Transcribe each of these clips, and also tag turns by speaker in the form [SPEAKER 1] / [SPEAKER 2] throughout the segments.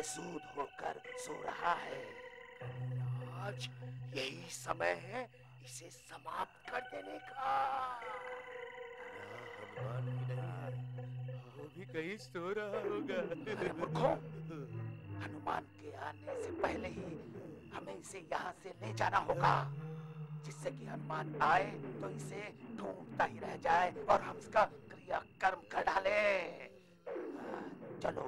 [SPEAKER 1] मकसूद होकर सो रहा है। आज यही समय है इसे समाप्त कर देने का।
[SPEAKER 2] हनुमान भी नहीं है, वो भी कहीं सो रहा होगा।
[SPEAKER 1] अरे मूर्खों, हनुमान के आने से पहले ही हमें इसे यहाँ से ले जाना होगा, जिससे कि हनुमान आए तो इसे ढूंढता ही रह जाए और हम इसका क्रियाकर्म कर डाले। चलो।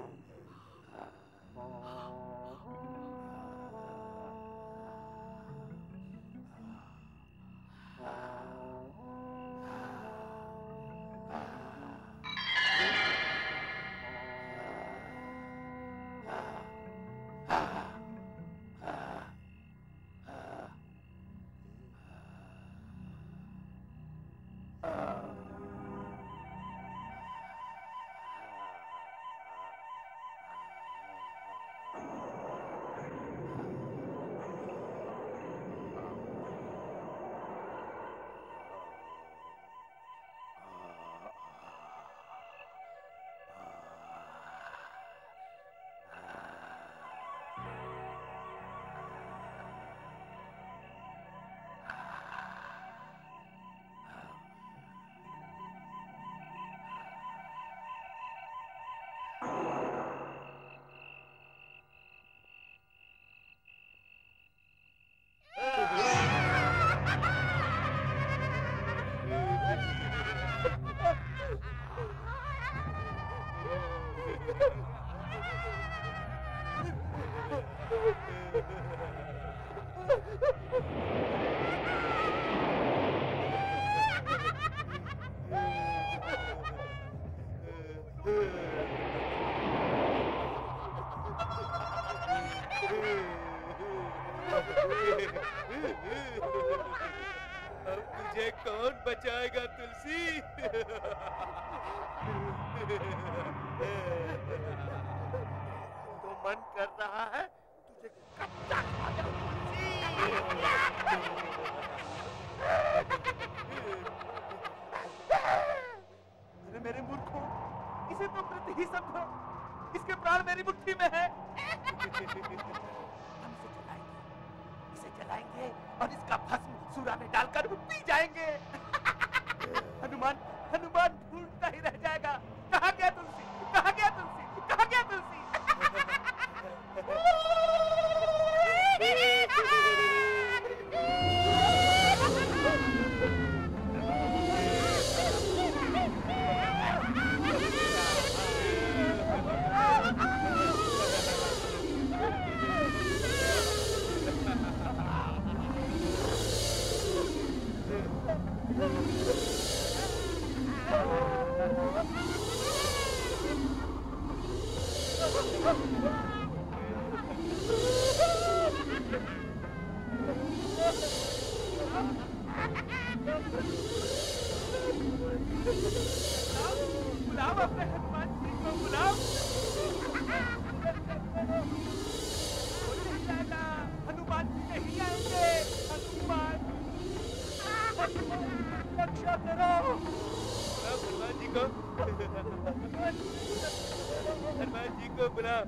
[SPEAKER 2] अब तुझे कौन बचाएगा तुलसी?
[SPEAKER 1] तो मन कर रहा है तुझे कब्जा खा जाऊं तुलसी।
[SPEAKER 3] अरे मेरे मूर्खों, इसे तो मृत ही समझो, इसके प्राण मेरी मुट्ठी में है।
[SPEAKER 1] इसे जलाएंगे और इसका भस्म सूरा में डालकर पी जाएंगे।
[SPEAKER 3] हनुमान हनुमान ढूंढता ही रह जाएगा। कहाँ गया तुलसी? कहाँ गया तुलसी? कहाँ गया तुलसी? बुलाओ अपने हनुमान जी को, बुलाओ। हनुमान जी नहीं आएंगे। हनुमान रक्षा करो।
[SPEAKER 2] हनुमान जी को, हनुमान जी को बुलाओ।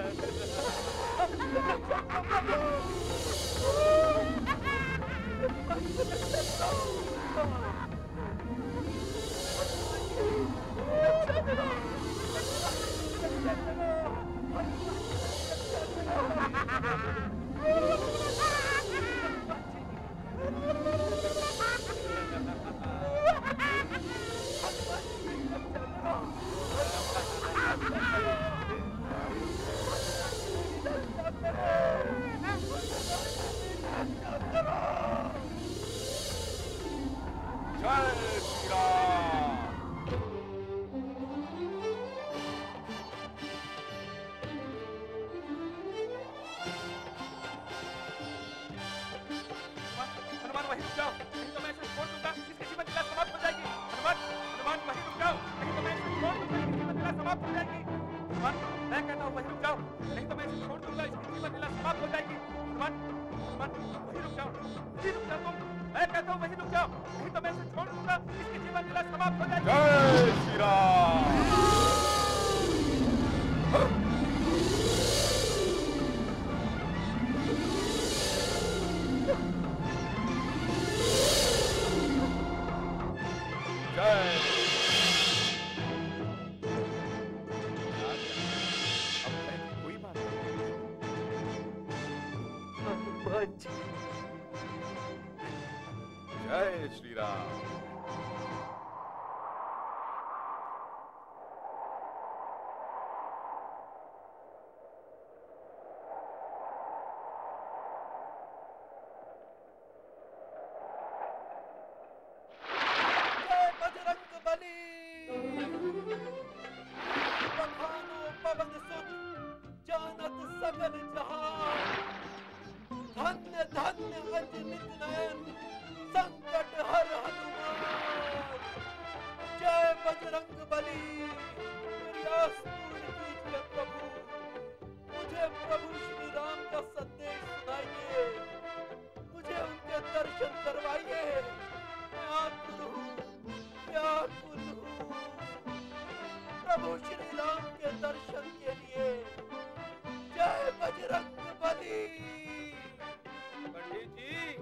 [SPEAKER 2] जय श्री राम।
[SPEAKER 3] हनुमान वहीं रुक जाओ, नहीं तो मैं इसे छोड़ दूंगा, इसकी जीवन लीला समाप्त हो जाएगी। हनुमान हनुमान वहीं रुक जाओ, नहीं तो मैं इसे छोड़ दूंगा, इसकी जीवन लीला समाप्त हो जाएगी। हनुमान मैं कहता हूँ वहीं रुक जाओ, नहीं तो मैं इसे छोड़ दूंगा, इसकी जीवन लीला समाप्त हो जाएगी। हनुमान हनुमान वहीं रुक जाओ, वहीं रुक जाओ तुम। मैं कहता हूँ वहीं रुक जाओ, नहीं तो मैं इसे छोड़ दूंगा, इसकी जीवन लीला समाप्त हो जाएगी।
[SPEAKER 2] जय श्री राम।
[SPEAKER 3] जय श्री राम।
[SPEAKER 4] जय बजरंग बली। बखानो पवन सुत जानत सकल जहान। धन्य धन्य अजनित नयन संकट हर हनुमान। जय बजरंग बली। मेरी आस पूर्ण कीजिए प्रभु। मुझे प्रभु श्री राम का संदेश सुनाइए। मुझे उनके दर्शन करवाइए। मैं आतुर हूँ, व्याकुल हूँ प्रभु श्री राम के दर्शन के लिए। जय बजरंग बली।
[SPEAKER 3] पंडित जी।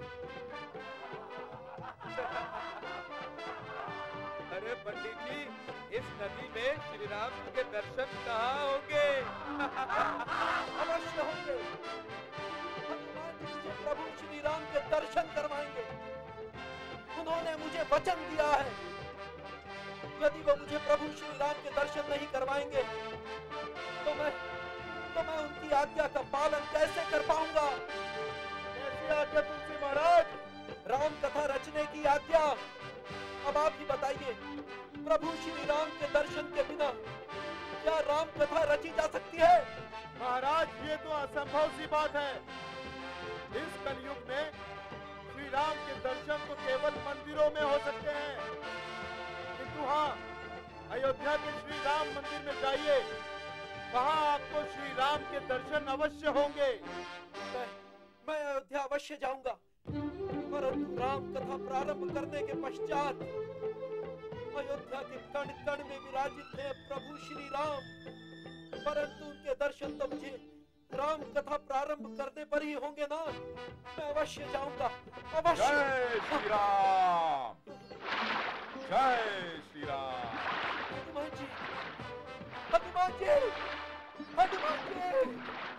[SPEAKER 3] अरे पंडित जी, इस नदी में श्री राम जी के दर्शन कहाँ होंगे?
[SPEAKER 4] अवश्य होंगे। हनुमान जी मुझे प्रभु श्री राम के दर्शन करवाएंगे। उन्होंने मुझे वचन दिया है, यदि वो मुझे प्रभु श्री राम के दर्शन नहीं करवाएंगे तो मैं उनकी आज्ञा का पालन कैसे कर पाऊंगा? कैसी आज्ञा तुलसी महाराज? राम कथा रचने की आज्ञा। अब आप ही बताइए, प्रभु श्री राम के दर्शन के बिना क्या राम कथा रची जा सकती है?
[SPEAKER 2] महाराज, ये तो असंभव सी बात है। इस कलयुग में श्री राम के दर्शन तो केवल मंदिरों में हो सकते हैं, किंतु हाँ, अयोध्या के श्री राम मंदिर में जाइए, वहाँ आपको श्री राम के दर्शन अवश्य होंगे।
[SPEAKER 4] मैं अयोध्या अवश्य जाऊंगा, परंतु राम कथा प्रारंभ करने के पश्चात अयोध्या के कण कण में विराजित है प्रभु श्री राम, परंतु उनके दर्शन तो मुझे राम कथा प्रारंभ करने पर ही होंगे ना। मैं अवश्य जाऊंगा, अवश्य।
[SPEAKER 3] जय श्री राम। जय श्री राम।
[SPEAKER 4] हनुमान जी, हनुमान जी, हनुमान जी।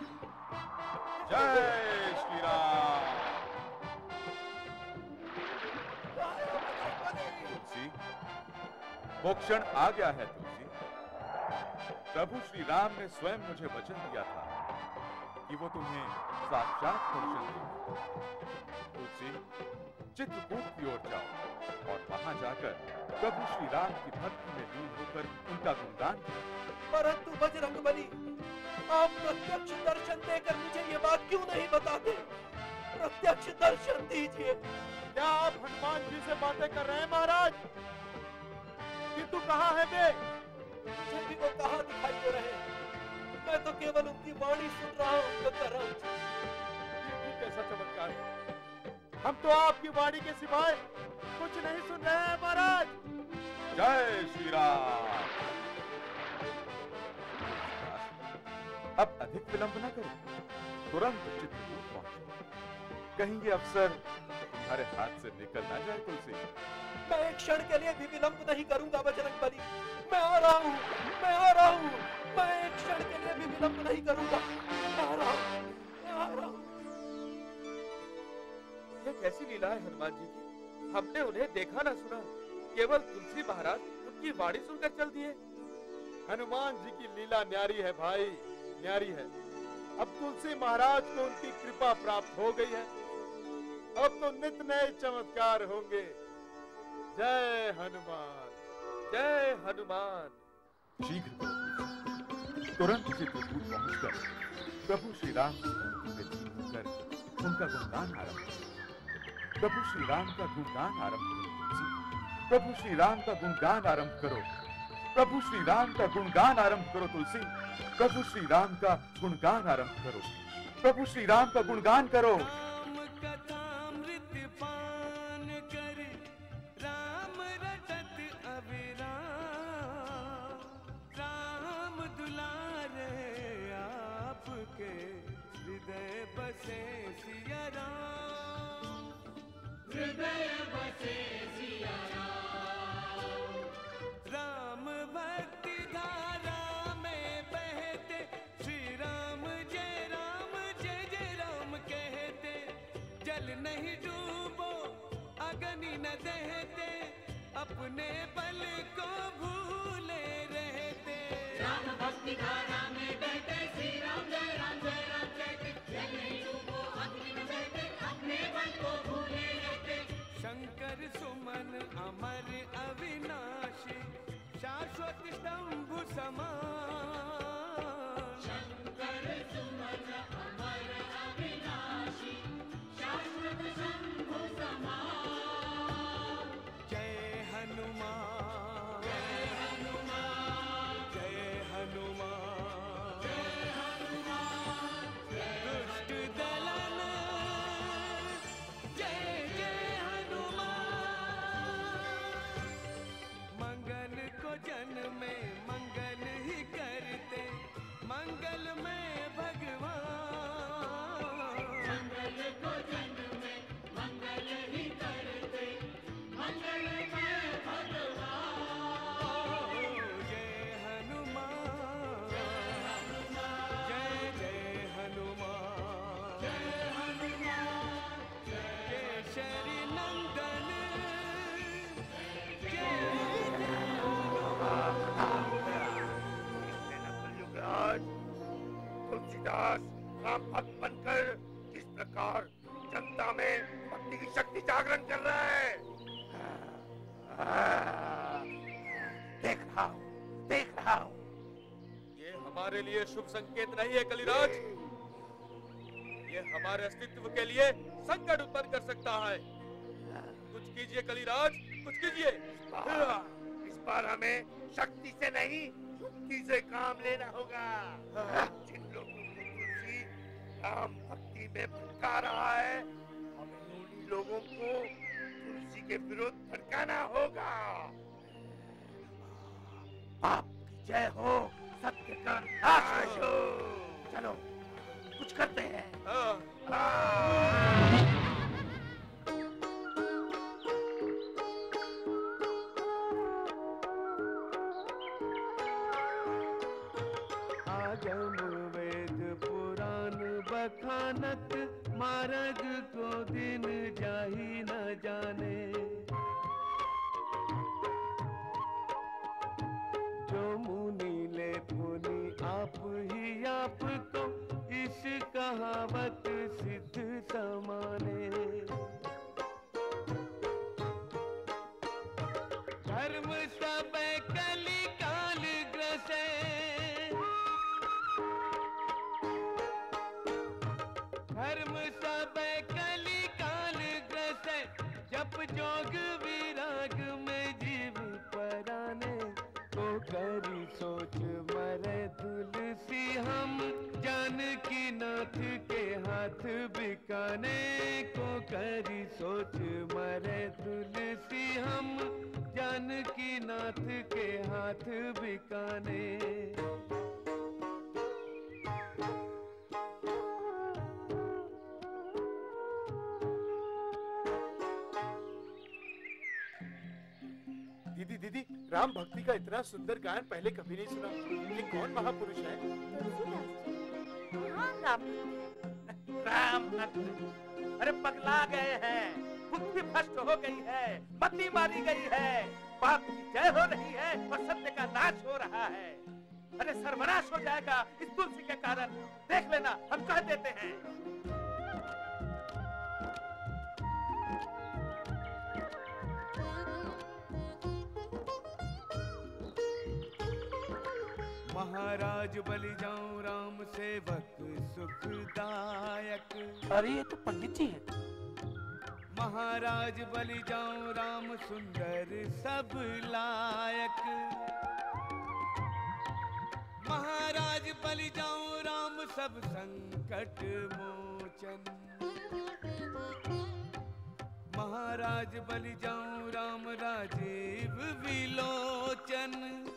[SPEAKER 3] जय श्री राम। तुलसी, वो क्षण आ गया है तुलसी। प्रभु श्री राम ने स्वयं मुझे वचन दिया था कि वो तुम्हें साक्षात दर्शन देंगे। तुलसी, चित्रकूट की ओर जाओ और वहां जाकर प्रभु श्री राम की भक्ति में लीन होकर उनका गुणगान करो।
[SPEAKER 4] परंतु बजरंग बली, आप प्रत्यक्ष दर्शन देकर मुझे ये बात क्यों नहीं बताते? प्रत्यक्ष दर्शन दीजिए।
[SPEAKER 2] क्या आप हनुमान जी से बातें कर रहे हैं महाराज? किंतु कहाँ है वे?
[SPEAKER 4] मुझे भी वो कहाँ दिखाई दे रहे हैं? मैं तो केवल उनकी वाणी सुन रहा हूँ।
[SPEAKER 2] ये भी कैसा चमत्कार है? हम तो आपकी वाणी के सिवाय कुछ नहीं सुन रहे हैं महाराज।
[SPEAKER 3] जय श्री राम। अब अधिक विलंब न करो, तुरंत चित्रकूट पहुंचो। कहीं ये अवसर तुम्हारे हाथ से निकल ना जाए तुलसी।
[SPEAKER 4] मैं एक क्षण के लिए भी विलंब नहीं करूंगा बजरंग बली। मैं आ रहा हूँ, मैं आ रहा हूँ। मैं एक क्षण के लिए भी विलंब नहीं करूंगा। मैं आ रहा हूँ, मैं आ रहा हूँ।
[SPEAKER 3] ये कैसी लीला है हनुमान जी की? हमने उन्हें देखा ना सुना, केवल तुलसी महाराज उनकी वाणी सुनकर चल दिए।
[SPEAKER 2] हनुमान जी की लीला न्यारी है भाई, न्यारी है। अब तुलसी महाराज को उनकी कृपा प्राप्त हो गई है। अब तो नित नए चमत्कार होंगे। जय हनुमान,
[SPEAKER 3] जय हनुमान।
[SPEAKER 5] शीघ्र करो, तुरंत चित्रकूट पहुंचकर प्रभु श्री राम की भक्ति में लीन होकर उनका गुणगान आरंभ करो। प्रभु श्री राम का गुणगान आरंभ करो तुलसी। प्रभु श्री राम का गुणगान आरंभ करो। प्रभु श्री राम का गुणगान आरंभ करो तुलसी। प्रभु श्री राम का गुणगान आरंभ करो। प्रभु श्री राम का गुणगान करो।
[SPEAKER 6] जल नहीं डूबो अग्नि न दहते, अपने बल को भूले रहते।
[SPEAKER 7] राम भक्ति धारा में बहते, श्री राम जय कहते, जल नहीं डूबो अग्नि न दहते, अपने बल को भूले रहते।
[SPEAKER 6] शंकर सुमन अमर अविनाशी, शाश्वत स्तंभ समान।
[SPEAKER 7] शंकर सुमन अमर अविनाशी, शाश्वत स्तंभ समान।
[SPEAKER 6] जय हनुमान,
[SPEAKER 7] जय हनुमान,
[SPEAKER 6] जय हनुमान,
[SPEAKER 7] जय हनुमान,
[SPEAKER 6] दुष्ट दलन जय जय हनुमान। मंगल को जन में मंगल ही करते, मंगल में भगवान।
[SPEAKER 7] मंगल को जन में मंगल ही करते, मंगल में भगवान।
[SPEAKER 6] जय हनुमान, जय जय हनुमान,
[SPEAKER 7] जय हनुमान,
[SPEAKER 6] केसरी नंदन जय
[SPEAKER 1] आज तुलसीदास राम भक्त बनकर किस प्रकार जनता में भक्ति की शक्ति जागरण कर रहा है। देख रहा हूँ।
[SPEAKER 3] ये हमारे लिए शुभ संकेत नहीं है कलिराज। ये हमारे अस्तित्व के लिए संकट उत्पन्न कर सकता है। कुछ कीजिए कलिराज, कुछ कीजिए।
[SPEAKER 1] इस बार हमें शक्ति से नहीं युक्ति से काम लेना होगा। जिन लोगों को तुलसी राम भक्ति में भटका रहा है, हमें उन्हीं लोगों को तुलसी के विरुद्ध भटकाना होगा। पाप की जय हो, सत्य का नाश हो। चलो कुछ करते हैं।
[SPEAKER 6] आगम वेद पुराण बखानत, मार्ग को दिन जाही न जाने। जो मुनि ले पुनि आप ही आपको, इस कहावत सिद्ध समाने। धर्म सब कली काल ग्रसे, धर्म सब कली काल ग्रसे। जप जोग विराग में जीव पराने, को करी सोच मरे तुलसी हम, जानकी नाथ के हाथ बिकाने। को करी सोच मरे तुलसी हम, जानकी नाथ के हाथ बिकाने।
[SPEAKER 2] दीदी, राम भक्ति का इतना सुंदर गायन पहले कभी नहीं सुना। ये कौन महापुरुष है?
[SPEAKER 1] राम भक्त, अरे पगला गए हैं, बुद्धि भ्रष्ट हो गई है, मति मारी गई है, पाप की जय हो रही है और सत्य का नाश हो रहा है। अरे सर्वनाश हो जाएगा इस तुलसी के कारण। देख लेना, हम कह देते हैं।
[SPEAKER 6] महाराज बलि जाऊं राम सेवक सुखदायक।
[SPEAKER 1] अरे ये तो पंडित जी है।
[SPEAKER 6] महाराज बलि जाऊं राम सुंदर सब लायक। महाराज बलि जाऊं राम सब संकट मोचन। महाराज बलि जाऊं राम राजीव विलोचन।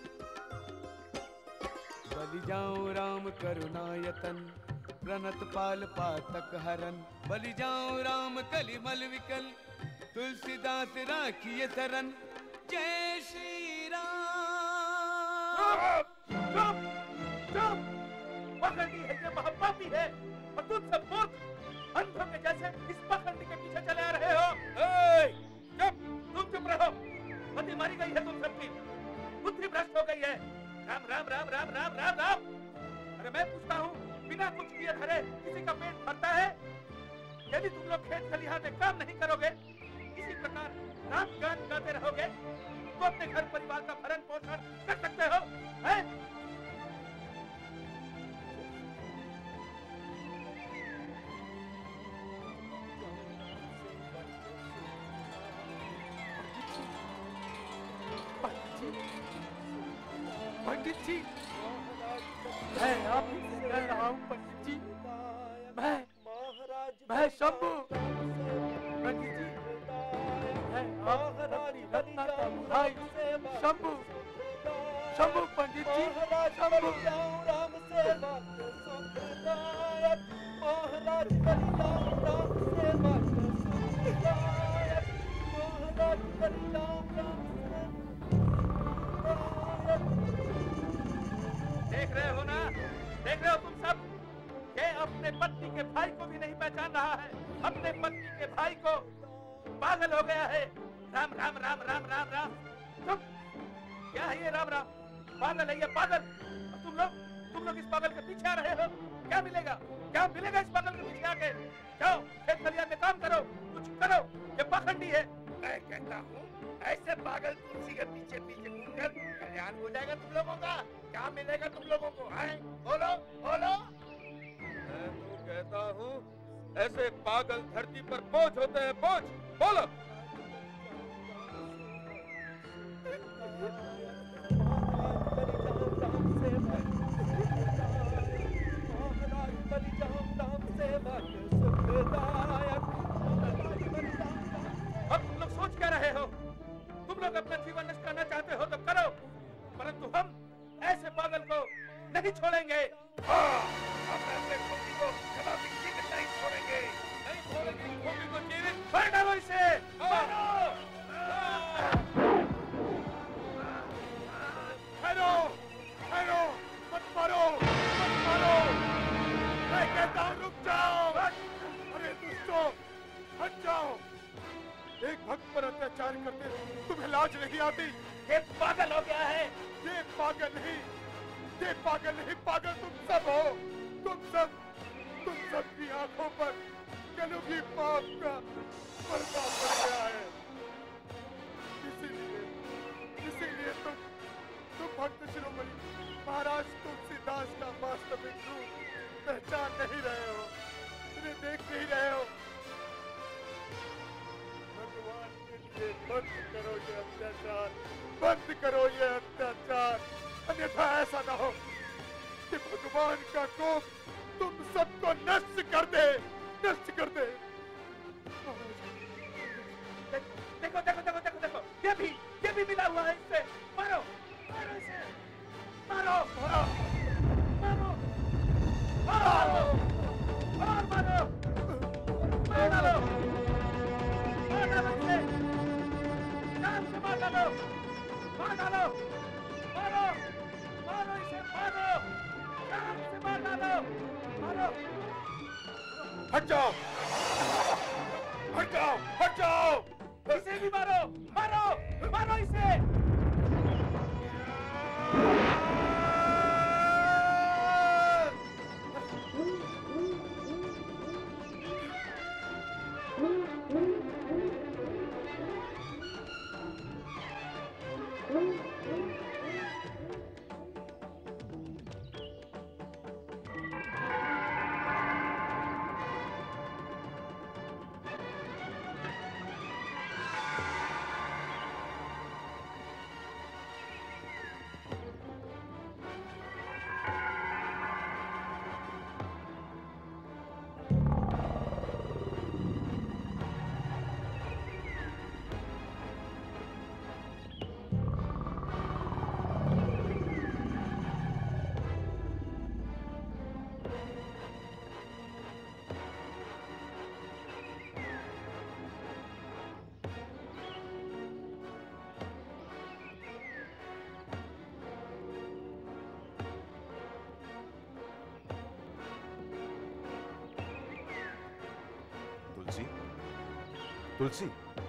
[SPEAKER 6] बलि जाऊं राम करुणायतन, प्रणत पाल पातक हरन। बलि जाऊं राम कलिमल विकल, तुलसीदास राखिए शरण। जय श्री राम।
[SPEAKER 1] चुप! पकड़ी है, ये महापापी है और तुझसे मूर्ख।
[SPEAKER 3] अंधों के जैसे इस पाखंडी के पीछे चले आ रहे हो। चुप, तुम चुप रहो। मति मारी गई है तुम सबकी, बुद्धि भ्रष्ट हो गई है। राम राम राम राम राम राम राम। अरे मैं पूछता हूँ, बिना कुछ किए धरे किसी का पेट भरता है? यदि तुम लोग खेत खलिहान में काम नहीं करोगे, इसी प्रकार राम गान गाते रहोगे, तो अपने घर परिवार का भरण पोषण कर सकते हो, हैं?
[SPEAKER 4] पंडित जी, मैं आपसे कह रहा हूँ पंडित जी, मैं शंभू। पंडित जी, मैं आपकी रत्ना का भाई शंभू। शंभू पंडित जी, शंभू। राम सेवा सुखदायक, महाराज बलि राम राम सेवा सुखदायक, महाराज बलि राम राम।
[SPEAKER 3] देख रहे हो ना, देख रहे हो तुम सब, ये अपने पत्नी के भाई को भी नहीं पहचान रहा है, अपने पत्नी के भाई को, पागल हो गया है। राम राम राम राम राम राम। चुप, क्या है ये राम राम? पागल है ये, पागल। तुम लोग इस पागल के पीछे आ रहे हो। क्या मिलेगा इस पागल के पीछे आके? जाओ खेत खलिहान में काम करो, कुछ करो, ये पाखंडी है।
[SPEAKER 1] मैं कहता हूँ ऐसे पागल तुलसी के पीछे पीछे घूमकर कल्याण हो जाएगा तुम लोगों का। क्या मिलेगा तुम लोगों को? बोलो बोलो।
[SPEAKER 3] मैं तो कहता हूँ ऐसे पागल धरती पर बोझ होते हैं, बोझ। बोलो। अब तुम लोग सोच क्या रहे हो? तुम लोग अपना जीवन नष्ट करना चाहते हो तो करो, परंतु हम ऐसे पागल को नहीं छोड़ेंगे।
[SPEAKER 1] हम ऐसे खोपड़ी को कदापि जीवित नहीं छोड़ेंगे।
[SPEAKER 3] खोपड़ी को जीवित मार डालो इसे।
[SPEAKER 2] ठहरो, मत मारो। मैं कहता हूँ रुक जाओ। अरे दुष्टों, हट जाओ। एक भक्त पर अत्याचार करते तुम्हें लाज नहीं आती?
[SPEAKER 1] ये पागल हो गया है।
[SPEAKER 2] ये पागल नहीं, पागल तुम सब हो। तुम सब की आंखों पर कलयुगी पाप का पर्दा पड़ गया है। इसीलिए तुम भक्त शिरोमणि महाराज तुलसीदास का वास्तविक रूप पहचान नहीं रहे हो, उन्हें देख नहीं रहे हो। भगवान के लिए बंद करो ये अत्याचार, अन्यथा ऐसा न हो कि भगवान का कोप तुम सबको नष्ट कर दे।
[SPEAKER 3] देखो, ये भी मिला हुआ है इससे। मारो इसे, मारो
[SPEAKER 2] हट जाओ।
[SPEAKER 3] इसे भी मारो इसे।
[SPEAKER 5] तुलसी,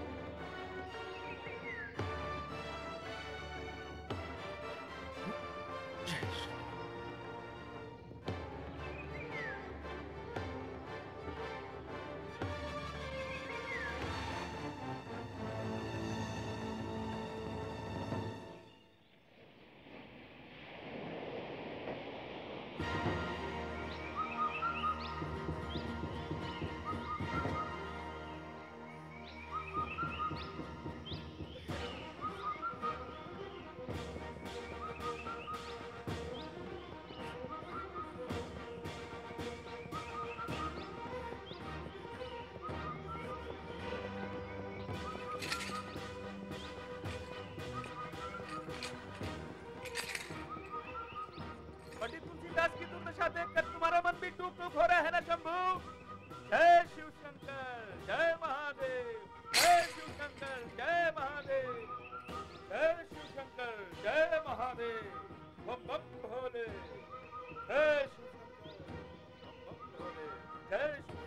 [SPEAKER 3] पंडित तुलसीदास की दुर्दशा देखकर तुम्हारा मन भी टूक टूक हो रहा है ना शंभू? जय शिव शंकर, जय महादेव, जय शिव शंकर, जय महादेव, जय शिव शंकर, जय महादेव, बम बम भोले, जय शिव शंकर, बम बम भोले, जय शिव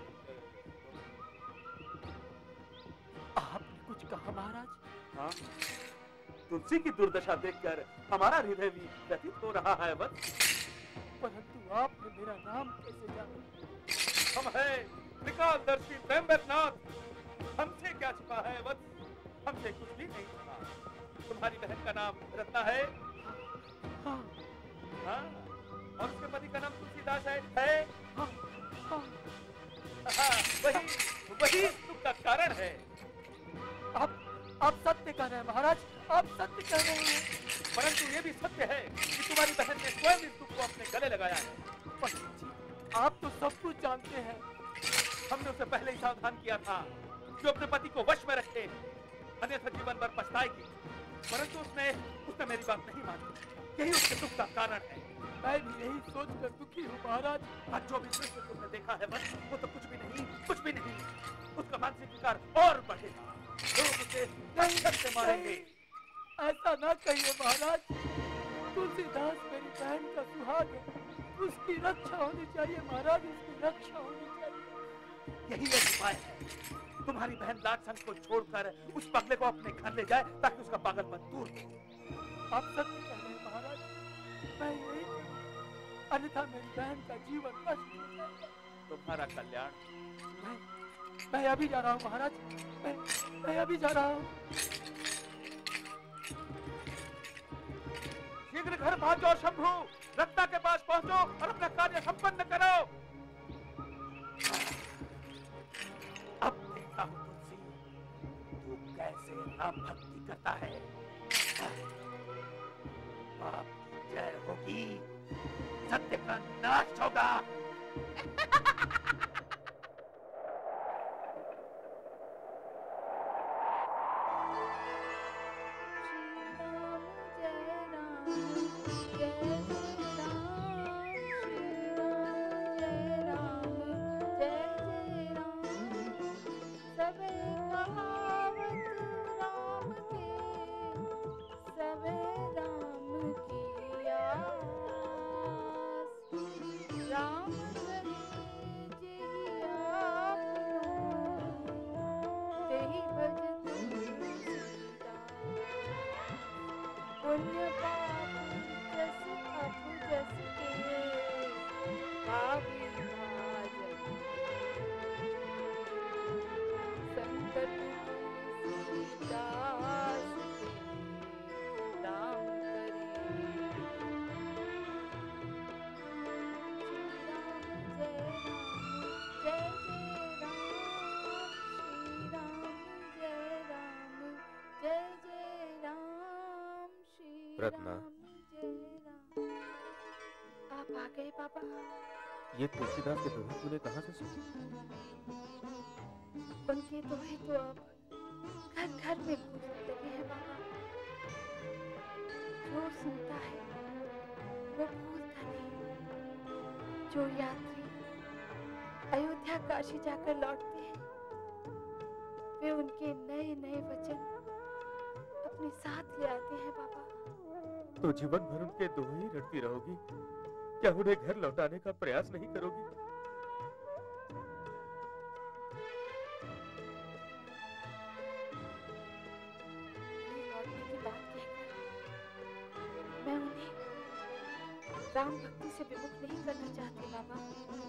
[SPEAKER 3] शंकर।
[SPEAKER 4] आपने कुछ कहा महाराज?
[SPEAKER 3] हाँ, तुलसी की दुर्दशा देखकर हमारा हृदय भी व्यथित हो रहा है वत्स।
[SPEAKER 4] परंतु आपने मेरा नाम कैसे जाना?
[SPEAKER 3] हम हैं त्रिकालदर्शी स्वयंवरनाथ। हमसे क्या छिपा है वत्स? हमसे कुछ भी नहीं छिपा। तुम्हारी बहन का नाम रत्ना है?
[SPEAKER 4] हाँ,
[SPEAKER 3] हाँ। और उसके पति का नाम तुलसीदास है?
[SPEAKER 4] हाँ, हाँ।
[SPEAKER 3] हाँ, वही दुख का कारण है।
[SPEAKER 4] आप सत्य कह रहे हैं महाराज, आप सत्य कह रहे हैं।
[SPEAKER 3] परंतु ये भी सत्य है कि तुम्हारी बहन ने स्वयं इस दुख को अपने गले लगाया है।
[SPEAKER 4] पंडित जी, आप तो सब कुछ जानते हैं।
[SPEAKER 3] हमने उसे पहले ही सावधान किया था कि अपने पति को वश में रखे, अन्यथा जीवन भर पछताएगी। परंतु उसने मेरी बात नहीं मानी। यही उसके दुख का कारण है।
[SPEAKER 4] मैं भी यही सोचकर दुखी हूँ महाराज।
[SPEAKER 3] आज जो भी दृश्य तुमने देखा है बस वो तो कुछ भी नहीं। उसका मानसिक विकार और बढ़ेगा। लोग उसे दंगल से मारेंगे।
[SPEAKER 4] ऐसा ना कहिए महाराज। तुलसीदास मेरी बहन का सुहाग है, उसकी रक्षा होनी चाहिए महाराज, उसकी रक्षा होनी चाहिए।
[SPEAKER 3] यही एक उपाय है। तुम्हारी बहन लाड संग को छोड़कर उस पगले को अपने घर ले जाए ताकि उसका पागलपन दूर हो।
[SPEAKER 4] आप सत्य कह रहे हैं महाराज, मैं यही करूं, अन्यथा मेरी बहन का जीवन नष्ट हो जाएगा।
[SPEAKER 3] तुम्हारा कल्याण।
[SPEAKER 4] मैं अभी जा रहा हूँ महाराज, मैं अभी जा रहा हूँ।
[SPEAKER 3] शीघ्र घर पहुंचो शंभू, रत्ना के पास पहुंचो और अपना कार्य संपन्न करो। अब देखता हूँ तुलसी, तू कैसे राम भक्ति करता है। बाप की जय होगी, सत्य का नाश होगा।
[SPEAKER 8] रत्ना,
[SPEAKER 9] आप आ गए बाबा।
[SPEAKER 8] ये तुलसीदास के दोहे तूने कहाँ से सुने?
[SPEAKER 9] उनके दोहे तो अब घर घर में गूंजने लगे हैं बाबा। जो सुनता है वो भूलता नहीं। जो यात्री अयोध्या काशी जाकर लौटते हैं वे उनके नए नए वचन अपने साथ ले आते हैं बाबा।
[SPEAKER 8] तो जीवन भर उनके दोहे ही रटती रहोगी? क्या उन्हें घर लौटाने का प्रयास नहीं करोगी?
[SPEAKER 9] राम भक्ति से विमुख नहीं करना चाहते बाबा।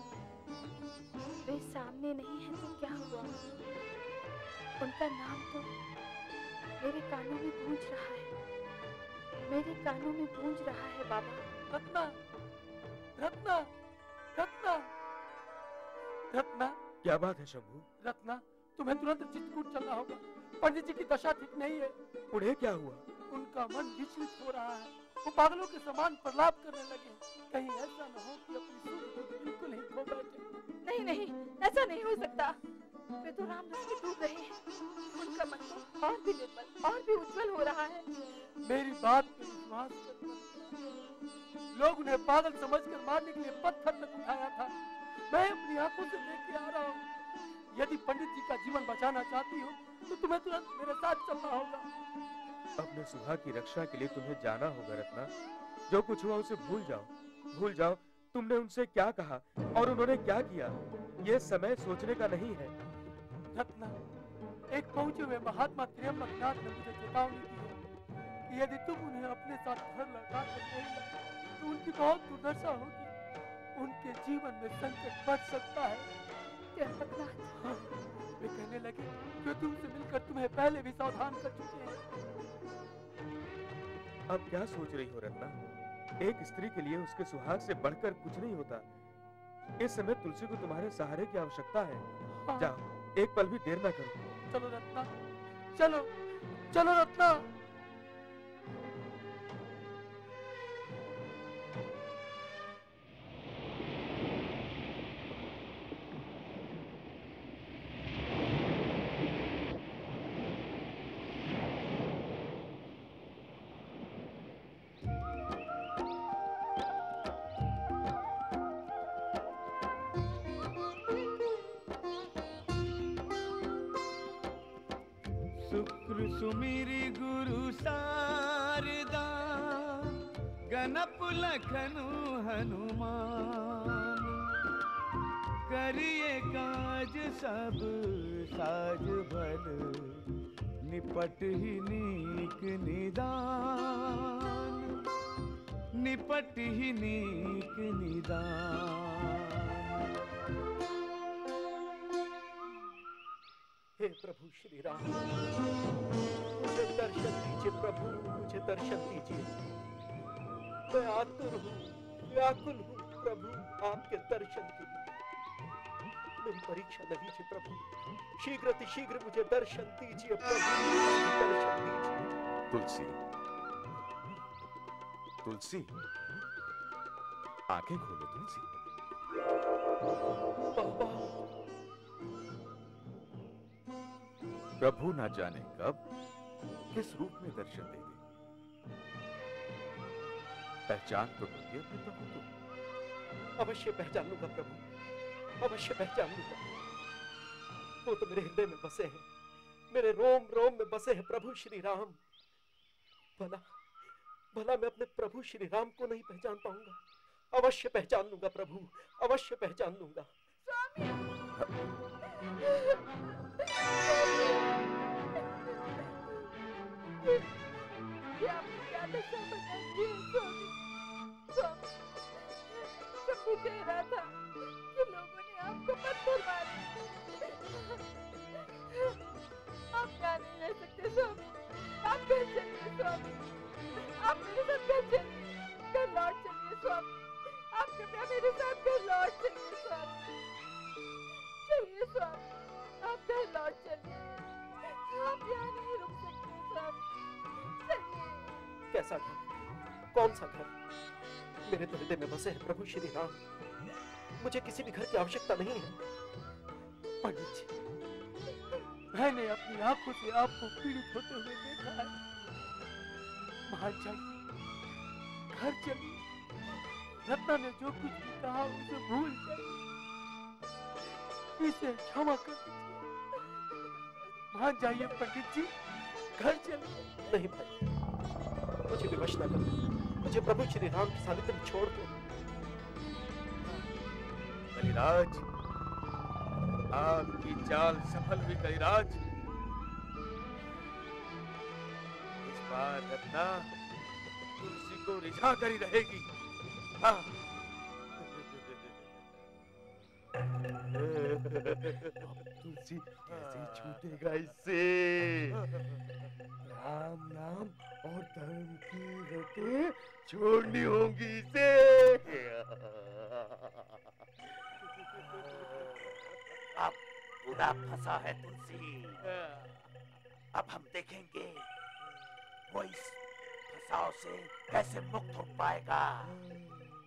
[SPEAKER 9] वे सामने नहीं है तो क्या हुआ, उनका नाम तो मेरे कानों में गूंज रहा है, मेरे कानों में गूंज रहा है बाबा।
[SPEAKER 4] रत्ना, रत्ना, रत्ना, रत्ना।
[SPEAKER 8] क्या बात है शंभू?
[SPEAKER 4] रत्ना, तुम्हें तुरंत चित्रकूट चलना होगा। पंडित जी की दशा ठीक नहीं है।
[SPEAKER 8] उन्हें क्या हुआ?
[SPEAKER 4] उनका मन विचलित हो रहा है, वो पागलों के समान प्रलाप करने लगे। कहीं ऐसा न हो कि अपनी सुध को बिल्कुल ही खो बैठे।
[SPEAKER 9] नहीं नहीं, ऐसा नहीं हो सकता। वे तो राम रस में डूब रहे हैं, उनका मन तो और भी निर्मल और भी उज्जवल हो रहा है।
[SPEAKER 4] मेरी बात पर विश्वास कर। लोग उन्हें पागल समझकर मारने के लिए पत्थर तक उठाया था। मैं अपनी आंखों से देख के आ रहा हूँ। यदि पंडित जी का जीवन बचाना चाहती हो तो तुम्हें तुरंत मेरे साथ चलना होगा।
[SPEAKER 8] अपने सुहा की रक्षा के लिए तुम्हें जाना होगा रत्ना। जो कुछ हुआ उसे भूल जाओ, भूल जाओ। तुमने उनसे क्या कहा और उन्होंने क्या किया, ये समय सोचने का नहीं है।
[SPEAKER 4] रत्ना, एक पहुंचे हुए महात्मा त्र्यंबकनाथ ने मुझे चेतावनी दी है कि यदि तुम उन्हें अपने साथ घर लौटा कर नहीं लाए तो उनकी बहुत दुर्दशा होगी। उनके जीवन में संकट बढ़ सकता है।
[SPEAKER 9] त्र्यंबकनाथ,
[SPEAKER 4] हाँ, वे कहने लगे कि तुमसे मिलकर तुम्हें पहले भी सावधान कर चुके हैं।
[SPEAKER 8] अब क्या सोच रही हो रत्ना? एक स्त्री के लिए उसके सुहाग से बढ़कर कुछ नहीं होता। इस समय तुलसी को तुम्हारे सहारे की आवश्यकता है।
[SPEAKER 4] हाँ।
[SPEAKER 8] जाओ, एक पल भी देर न करो।
[SPEAKER 4] चलो रत्ना, चलो, चलो रत्ना।
[SPEAKER 6] शुक्र सुमिरी गुरु सारदा, गणप लखनु हनुमान। करिए काज सब साज भल, निपट ही नीक निदान, निपट ही नीक निदान।
[SPEAKER 4] हे प्रभु श्री राम, मुझे दर्शन दीजिए प्रभु, मुझे दर्शन दीजिए। मैं आतुर हूँ, व्याकुल हूँ प्रभु आपके दर्शन के लिए। मेरी परीक्षा न लीजिए प्रभु, शीघ्र अतिशीघ्र मुझे दर्शन दीजिए प्रभु, दर्शन दीजिए।
[SPEAKER 5] तुलसी, तुलसी, आंखें खोलो तुलसी।
[SPEAKER 4] बाबा,
[SPEAKER 5] प्रभु ना जाने कब किस रूप में दर्शन दे दे। पहचान तो लीजिए अपने प्रभु को।
[SPEAKER 4] अवश्य पहचान लूंगा प्रभु, अवश्य पहचान लूंगा। वो तो मेरे हृदय में बसे हैं, मेरे रोम रोम में बसे हैं प्रभु श्री राम। भला भला मैं अपने प्रभु श्री राम को नहीं पहचान पाऊंगा? अवश्य पहचान लूंगा प्रभु, अवश्य पहचान लूंगा।
[SPEAKER 9] ये आपने क्या दशा बनाई है स्वामी? स्वामी, शंभू कह रहा था कि लोगों ने आपको पत्थर मारे। आप यहाँ नहीं रह सकते स्वामी, आप घर चलिए स्वामी, आप मेरे साथ घर चलिए, घर लौट चलिए स्वामी, आप कृपया मेरे साथ घर लौट चलिए स्वामी, चलिए स्वामी, आप घर लौट चलिए, आप यहाँ नहीं रुक सकते स्वामी, चलिए।
[SPEAKER 4] कैसा घर? कौन सा घर? मेरे तो हृदय में बसे हैं प्रभु श्री राम। मुझे किसी भी घर की आवश्यकता नहीं है। पंडित जी, मैंने अपनी आंखों से आपको पीड़ित होते हुए देखा है। बाहर जाइए, घर चलिए। रत्ना ने जो कुछ भी कहा उसे भूल जाइए, इसे क्षमा कर दीजिए। बाहर जाइए पंडित जी, घर चलिए। नहीं भाई, मुझे विवश न करो, मुझे प्रभु श्री राम के सानिध्य में छोड़ दो।
[SPEAKER 8] कलिराज, आपकी चाल सफल हुई कलिराज। इस बार रत्ना तुलसी को रिझा कर ही रहेगी।
[SPEAKER 2] हाँ।
[SPEAKER 10] तुलसी कैसे छूटेगा इससे? राम नाम और धर्म की रटें छोड़नी होंगी इसे।
[SPEAKER 1] अब पूरा फंसा है तुलसी। अब हम देखेंगे वो इस फंसाव से कैसे मुक्त हो पाएगा।